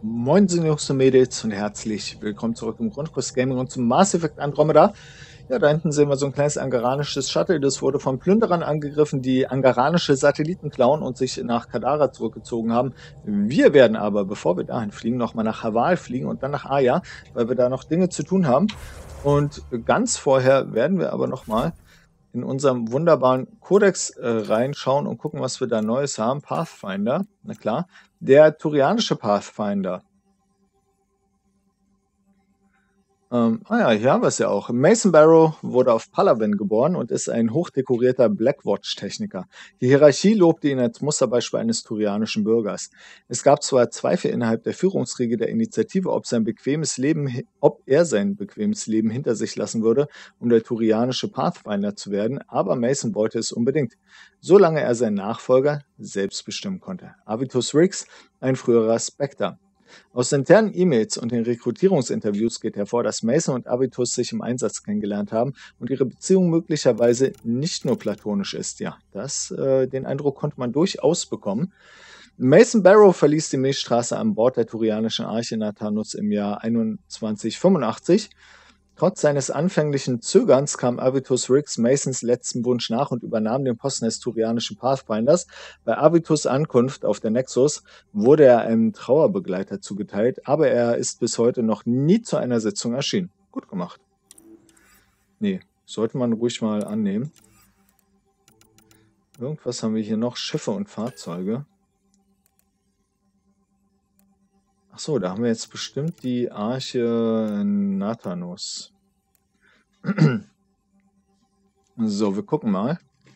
Moin, Jungs und Mädels und herzlich willkommen zurück im Grundkurs Gaming und zum Mass Effect Andromeda. Ja, da hinten sehen wir so ein kleines angaranisches Shuttle. Das wurde von Plünderern angegriffen, die angaranische Satelliten klauen und sich nach Kadara zurückgezogen haben. Wir werden aber, bevor wir dahin fliegen, nochmal nach Haval fliegen und dann nach Aya, weil wir da noch Dinge zu tun haben. Und ganz vorher werden wir aber nochmal in unserem wunderbaren Kodex reinschauen und gucken, was wir da Neues haben. Pathfinder, na klar. Der turianische Pathfinder. Ja, hier haben wir es ja auch. Mason Barrow wurde auf Palaven geboren und ist ein hochdekorierter Blackwatch-Techniker. Die Hierarchie lobte ihn als Musterbeispiel eines turianischen Bürgers. Es gab zwar Zweifel innerhalb der Führungsriege der Initiative, ob er sein bequemes Leben hinter sich lassen würde, um der turianische Pathfinder zu werden, aber Mason wollte es unbedingt, solange er seinen Nachfolger selbst bestimmen konnte. Avitus Riggs, ein früherer Spectre. Aus internen E-Mails und den Rekrutierungsinterviews geht hervor, dass Mason und Avitus sich im Einsatz kennengelernt haben und ihre Beziehung möglicherweise nicht nur platonisch ist. Ja, den Eindruck konnte man durchaus bekommen. Mason Barrow verließ die Milchstraße an Bord der turianischen Arche Nathanus im Jahr 2185. Trotz seines anfänglichen Zögerns kam Avitus Riggs Masons letzten Wunsch nach und übernahm den Posten des turianischen Pathfinders. Bei Avitus' Ankunft auf der Nexus wurde er einem Trauerbegleiter zugeteilt, aber er ist bis heute noch nie zu einer Sitzung erschienen. Gut gemacht. Nee, sollte man ruhig mal annehmen. Irgendwas haben wir hier noch. Schiffe und Fahrzeuge. Achso, da haben wir jetzt bestimmt die Arche Nathanus. So, wir gucken mal.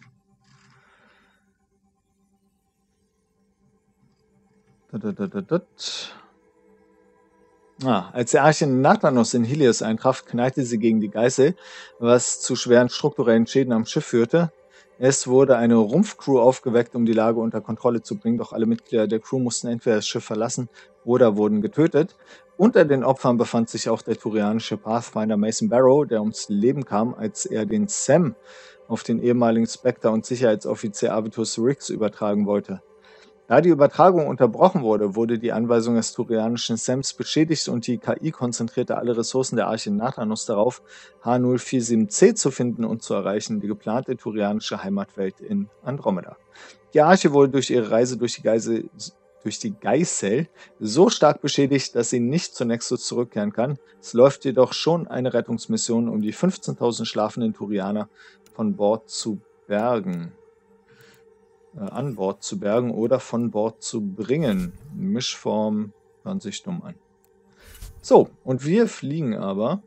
Als die Arche Nathanus in Helios eintraf, knallte sie gegen die Geißel, was zu schweren strukturellen Schäden am Schiff führte. Es wurde eine Rumpfcrew aufgeweckt, um die Lage unter Kontrolle zu bringen, doch alle Mitglieder der Crew mussten entweder das Schiff verlassen oder wurden getötet. Unter den Opfern befand sich auch der turianische Pathfinder Mason Barrow, der ums Leben kam, als er den Sam auf den ehemaligen Spectre und Sicherheitsoffizier Avitus Riggs übertragen wollte. Da die Übertragung unterbrochen wurde, wurde die Anweisung des turianischen Sams beschädigt und die KI konzentrierte alle Ressourcen der Arche Nathanus darauf, H047C zu finden und zu erreichen, die geplante turianische Heimatwelt in Andromeda. Die Arche wurde durch ihre Reise durch die Geißel so stark beschädigt, dass sie nicht zur Nexus zurückkehren kann. Es läuft jedoch schon eine Rettungsmission, um die 15.000 schlafenden Turianer von Bord zu bergen. An Bord zu bergen oder von Bord zu bringen. Mischform hören sich dumm an. So, und wir fliegen aber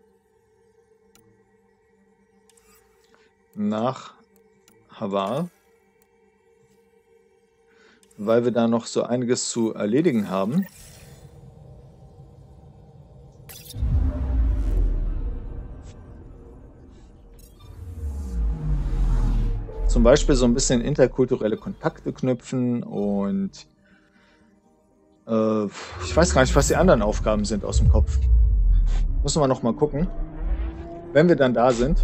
nach Havar, weil wir da noch so einiges zu erledigen haben. Zum Beispiel so ein bisschen interkulturelle Kontakte knüpfen und ich weiß gar nicht, was die anderen Aufgaben sind aus dem Kopf. Müssen wir noch mal gucken. Wenn wir dann da sind.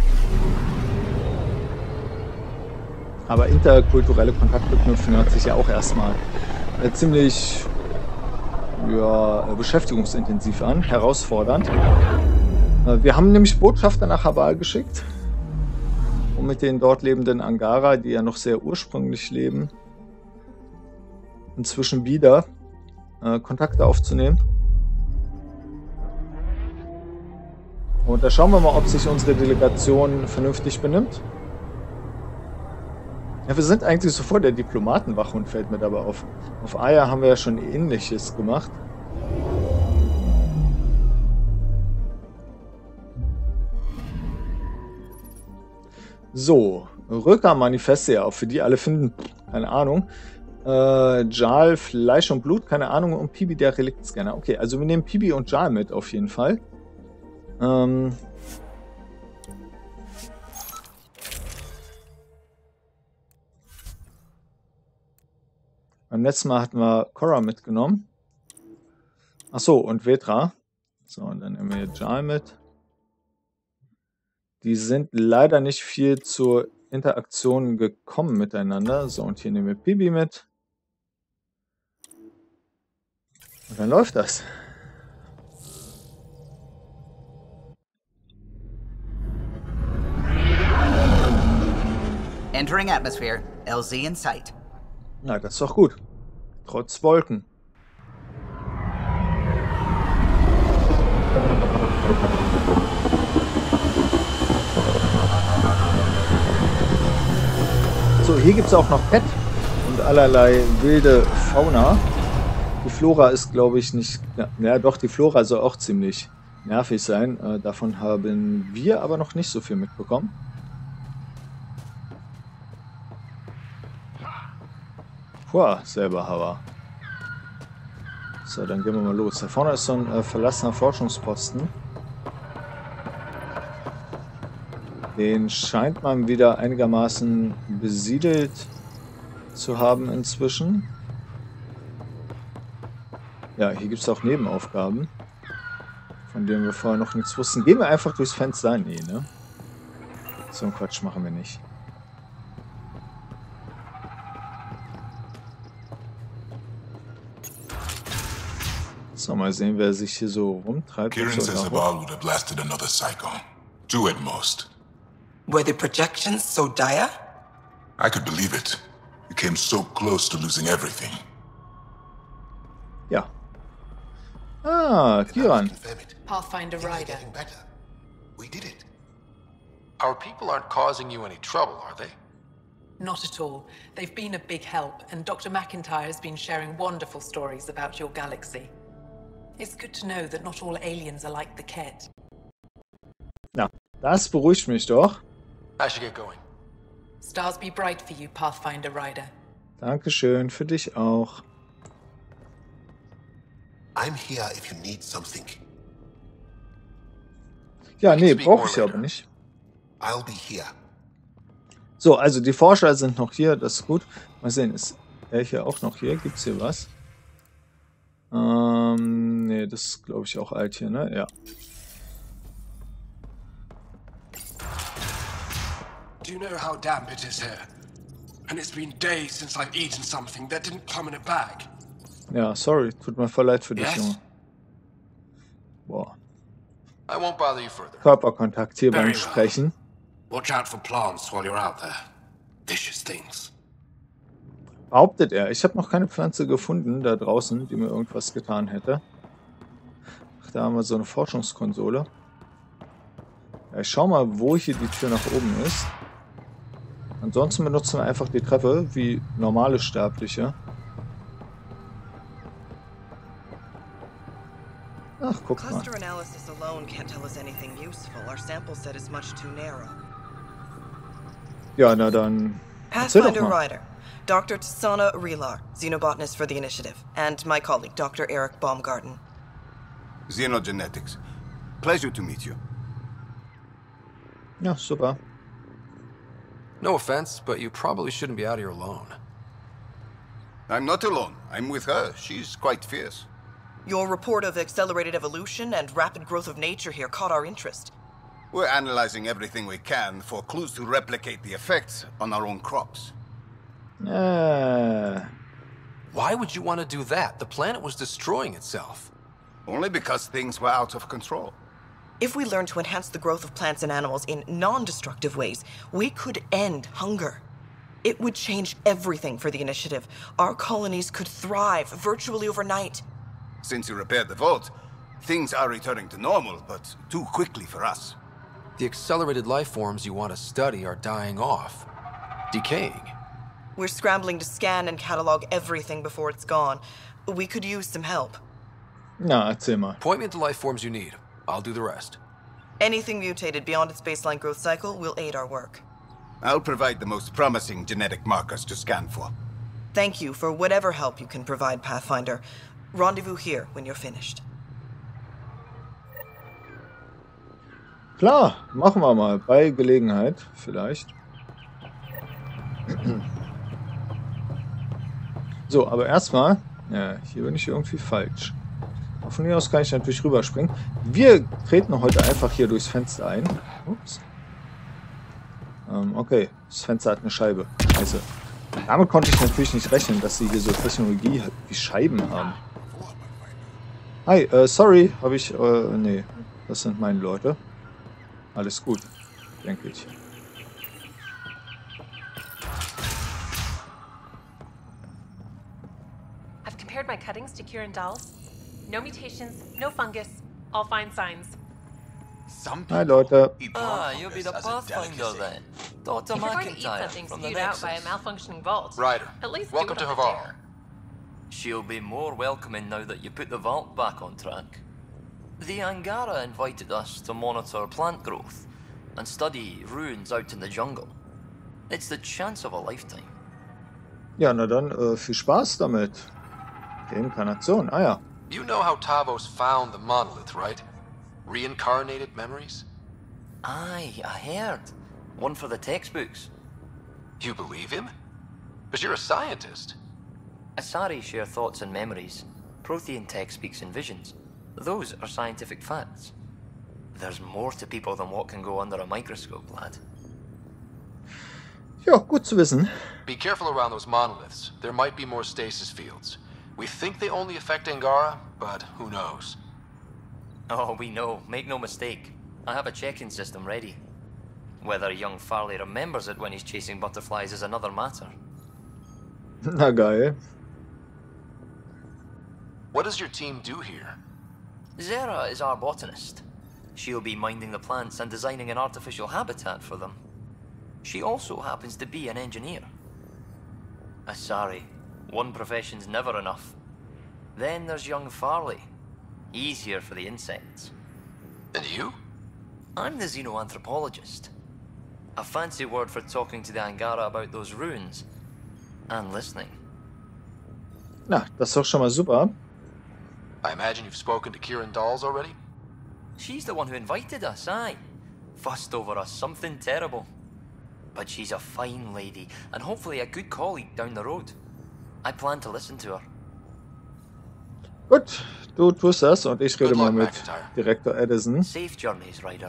Aber interkulturelle Kontakte knüpfen hört sich ja auch erstmal ziemlich beschäftigungsintensiv an, herausfordernd. Wir haben nämlich Botschafter nach Haval geschickt, um mit den dort lebenden Angara, die ja noch sehr ursprünglich leben, inzwischen wieder Kontakte aufzunehmen. Und da schauen wir mal, ob sich unsere Delegation vernünftig benimmt. Ja, wir sind eigentlich so vor der Diplomatenwache und fällt mir dabei auf. Auf Aya haben wir ja schon Ähnliches gemacht. So, Röker-Manifeste, ja, für die alle finden, keine Ahnung. Jal, Fleisch und Blut, keine Ahnung, und Pibi, der Reliktscanner. Okay, also wir nehmen Pibi und Jal mit, auf jeden Fall. Beim letzten Mal hatten wir Korra mitgenommen. Achso, und Vetra. So, und dann nehmen wir Jal mit. Die sind leider nicht viel zur Interaktion gekommen miteinander. So, und hier nehmen wir Pibi mit. Und dann läuft das. Entering atmosphere. LZ in sight. Na, das ist doch gut. Trotz Wolken. So, hier gibt es auch noch Pet und allerlei wilde Fauna. Die Flora ist, glaube ich, nicht... Ja, doch, die Flora soll auch ziemlich nervig sein. Davon haben wir aber noch nicht so viel mitbekommen. Puh, selber Hava. So, dann gehen wir mal los. Da vorne ist so ein verlassener Forschungsposten. Den scheint man wieder einigermaßen besiedelt zu haben inzwischen. Ja, hier gibt es auch Nebenaufgaben, von denen wir vorher noch nichts wussten. Gehen wir einfach durchs Fenster? Nee, ne? So einen Quatsch machen wir nicht. So, mal sehen, wer sich hier so rumtreibt. Kieran says the ball would have blasted another cyclone. 2 at most. Were the projections so dire? I could believe it. We came so close to losing everything. Ja. Ah, Kieran. Pathfinder Ryder. We did it. Our people aren't causing you any trouble, are they? Not at all. They've been a big help, and Dr. McIntyre has been sharing wonderful stories about your galaxy. It's good to know that not all aliens are like the Kett. Na, das beruhigt mich doch. I should get going. Stars be bright for you, Pathfinder Ryder. Dankeschön, für dich auch. I'm here if you need something. Ja, nee, brauche ich aber nicht. I'll be here. So, also die Forscher sind noch hier, das ist gut. Mal sehen, ist er hier auch noch hier? Gibt es hier was? Nee, das ist, glaube ich, auch alt hier, ne? Ja. Do you know how damp it is here? And it's been days since I've eaten something that didn't come in a bag. Ja, sorry, tut mir voll leid für dich, Yes? Junge. Boah. I won't bother you further. Körperkontakt hier Very beim well. Sprechen. Watch out for plants while you're out there. Vicious things. Behauptet er. Ich habe noch keine Pflanze gefunden da draußen, die mir irgendwas getan hätte. Ach, da haben wir so eine Forschungskonsole. Ja, ich schau mal, wo hier die Tür nach oben ist. Ansonsten benutzen wir einfach die Treppe wie normale Sterbliche. Ach, guck mal. Cluster analysis alone can't tell us anything useful. Our sample set is much too narrow. Ja, na dann. Erzähl doch Pathfinder mal. Ryder, Dr. Tsana Relar, xenobotanist for the initiative, and my colleague, Dr. Eric Baumgarten. Xenogenetics. Pleasure to meet you. Ja, super. No offense, but you probably shouldn't be out here alone. I'm not alone. I'm with her. She's quite fierce. Your report of accelerated evolution and rapid growth of nature here caught our interest. We're analyzing everything we can for clues to replicate the effects on our own crops. Why would you want to do that? The planet was destroying itself. Only because things were out of control. If we learn to enhance the growth of plants and animals in non-destructive ways, we could end hunger. It would change everything for the initiative. Our colonies could thrive virtually overnight. Since you repaired the vault, things are returning to normal, but too quickly for us. The accelerated life forms you want to study are dying off. Decaying. We're scrambling to scan and catalog everything before it's gone. We could use some help. Na, erzähl mal. Point me to the life forms you need. I'll do the rest. Anything mutated beyond its baseline growth cycle will aid our work. I'll provide the most promising genetic markers to scan for. Thank you for whatever help you can provide, Pathfinder. Rendezvous here when you're finished. Klar, machen wir mal. Bei Gelegenheit, vielleicht. So, aber erstmal. Ja, hier bin ich irgendwie falsch. Von hier aus kann ich natürlich rüberspringen. Wir treten heute einfach hier durchs Fenster ein. Ups. Okay, das Fenster hat eine Scheibe. Scheiße. Damit konnte ich natürlich nicht rechnen, dass sie hier so Technologie wie Scheiben haben. Hi, sorry, habe ich... nee, das sind meine Leute. Alles gut, denke ich. I've compared my cuttings to Kieran Dahl's. No mutations, no fungus, all fine signs. Hi, Leute. You'll be the Pathfinder then. Dr. If you're going to eat McIntyre something from the spewed out by a Nexus. malfunctioning vault, Ryder, at least welcome do to it on a Havar. dare. She'll be more welcoming now that you put the vault back on track. The Angara invited us to monitor plant growth and study ruins out in the jungle. It's the chance of a lifetime. Ja, na dann, viel Spaß damit. Reinkarnation, ah ja. You know how Tavos found the monolith, right? Reincarnated memories? Aye, I heard. One for the textbooks. You believe him? Because you're a scientist. Asari share thoughts and memories. Prothean tech speaks in visions. Those are scientific facts. There's more to people than what can go under a microscope, lad. Ja, gut zu wissen. Be careful around those monoliths. There might be more stasis fields. We think they only affect Angara, but who knows? Oh, we know. Make no mistake. I have a check-in system ready. Whether young Farley remembers it when he's chasing butterflies is another matter. Na geil. What does your team do here? Zera is our botanist. She'll be minding the plants and designing an artificial habitat for them. She also happens to be an engineer. Asari, one profession's never enough. Then there's young Farley. He's here for the insects. And you? I'm the xenoanthropologist. A fancy word for talking to the Angara about those ruins. And listening. Na, das ist doch schon mal super. I imagine you've spoken to Kieran Dawes already? She's the one who invited us, aye. Fussed over us something terrible. But she's a fine lady, and hopefully a good colleague down the road. I plan to listen to her. Gut, du tust das und ich rede Good mal luck, mit McIntyre. Direktor Edison. Safe journeys, Ryder.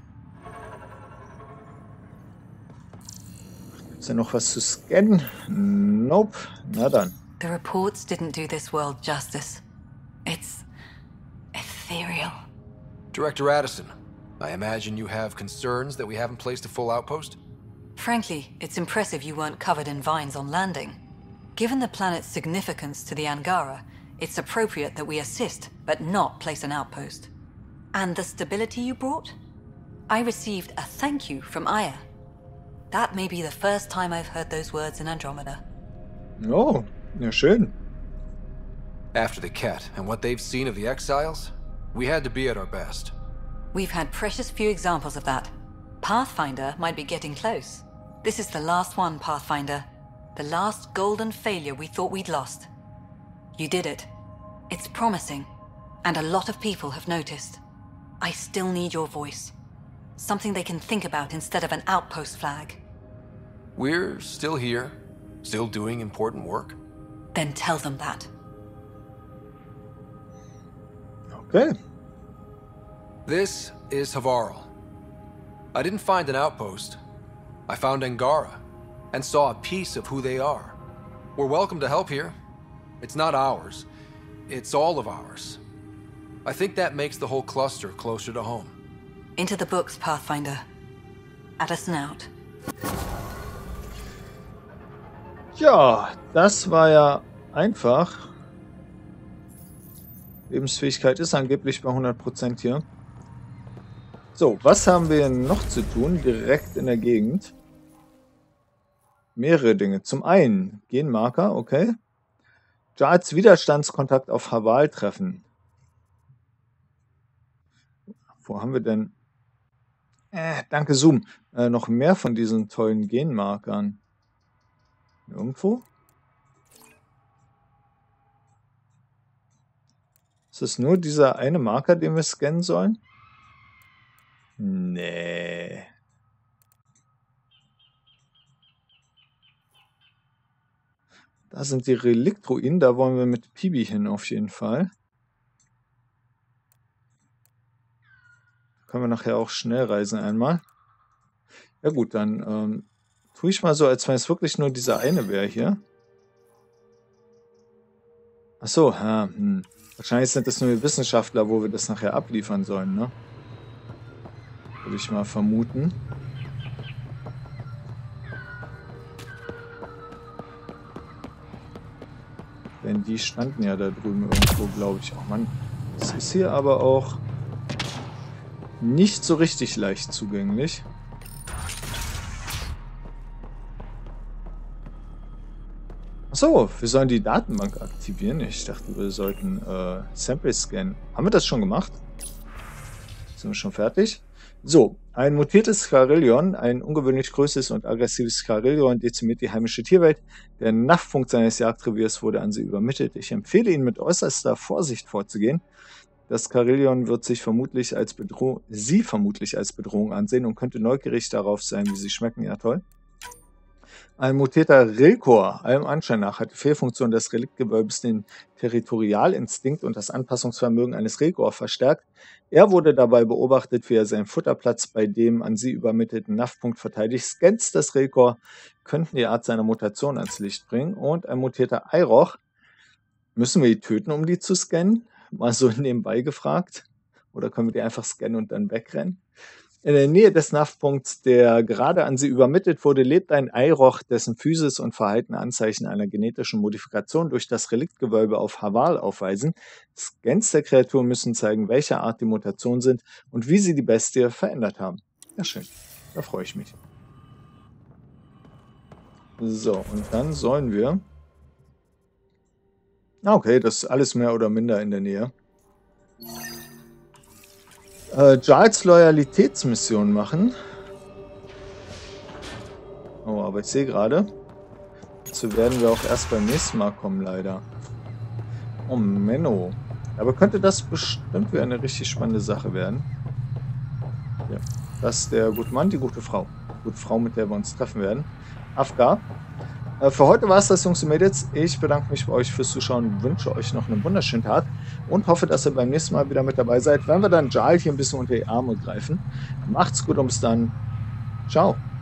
Ist ja noch was zu scannen? Nope. Na dann. The reports didn't do this world justice. It's ethereal. Director Addison, I imagine you have concerns that we haven't placed a full outpost? Frankly, it's impressive you weren't covered in vines on landing. Given the planet's significance to the Angara, it's appropriate that we assist, but not place an outpost. And the stability you brought? I received a thank you from Aya. That may be the first time I've heard those words in Andromeda. Oh, ja schön. After the Ket and what they've seen of the exiles, we had to be at our best. We've had precious few examples of that. Pathfinder might be getting close. This is the last one, Pathfinder. The last golden failure we thought we'd lost. You did it. It's promising, and a lot of people have noticed. I still need your voice. Something they can think about instead of an outpost flag. We're still here, still doing important work. Then tell them that. Okay. This is Havarl. I didn't find an outpost. I found Angara, and saw a piece of who they are. We're welcome to help here. It's not ours. It's all of ours. I think that makes the whole cluster closer to home. Into the books, Pathfinder. Addison out. Ja, das war ja einfach. Lebensfähigkeit ist angeblich bei 100% hier. So, was haben wir noch zu tun, direkt in der Gegend? Mehrere Dinge. Zum einen, Genmarker, okay. Jarls Widerstandskontakt auf Haval treffen. Wo haben wir denn? Danke, Zoom. Noch mehr von diesen tollen Genmarkern. Irgendwo? Ist es nur dieser eine Marker, den wir scannen sollen? Nee. Da sind die Reliktruinen, da wollen wir mit Pibi hin auf jeden Fall. Können wir nachher auch schnell reisen einmal. Ja gut, dann tue ich mal so, als wenn es wirklich nur dieser eine wäre hier. Achso, Wahrscheinlich sind das nur Wissenschaftler, wo wir das nachher abliefern sollen, ne? Würde ich mal vermuten. Denn die standen ja da drüben irgendwo, glaube ich. Oh Mann, das ist hier aber auch nicht so richtig leicht zugänglich. Achso, wir sollen die Datenbank aktivieren. Ich dachte, wir sollten Samples scannen. Haben wir das schon gemacht? Sind wir schon fertig? So, ein mutiertes Scarillion, ein ungewöhnlich größeres und aggressives Scarillion, dezimiert die heimische Tierwelt. Der NAV-Punkt seines Jagdreviers wurde an sie übermittelt. Ich empfehle Ihnen, mit äußerster Vorsicht vorzugehen. Das Scarillion wird sich vermutlich als Bedrohung ansehen und könnte neugierig darauf sein, wie sie schmecken. Ja, toll. Ein mutierter Rilkor, allem Anschein nach, hat die Fehlfunktion des Reliktgewölbes den Territorialinstinkt und das Anpassungsvermögen eines Rilkor verstärkt. Er wurde dabei beobachtet, wie er seinen Futterplatz bei dem an sie übermittelten NAV-Punkt verteidigt. Scans des Rilkor könnten die Art seiner Mutation ans Licht bringen. Und ein mutierter Eiroch, müssen wir die töten, um die zu scannen? Mal so nebenbei gefragt. Oder können wir die einfach scannen und dann wegrennen? In der Nähe des NAV-Punkts, der gerade an sie übermittelt wurde, lebt ein Eiroch, dessen Physis und Verhalten Anzeichen einer genetischen Modifikation durch das Reliktgewölbe auf Haval aufweisen. Scans der Kreatur müssen zeigen, welcher Art die Mutationen sind und wie sie die Bestie verändert haben. Ja, schön. Da freue ich mich. So, und dann sollen wir... Okay, das ist alles mehr oder minder in der Nähe. Giles Loyalitätsmission machen. Oh, aber ich sehe gerade, dazu werden wir auch erst beim nächsten Mal kommen, leider. Oh, Menno. Aber könnte das bestimmt wieder eine richtig spannende Sache werden. Ja. Das ist der gute Mann, die gute Frau. Die gute Frau, mit der wir uns treffen werden. Afgar. Für heute war es das, Jungs und Mädels. Ich bedanke mich bei euch fürs Zuschauen, wünsche euch noch einen wunderschönen Tag und hoffe, dass ihr beim nächsten Mal wieder mit dabei seid, wenn wir dann Giles hier ein bisschen unter die Arme greifen. Macht's gut und bis dann. Ciao.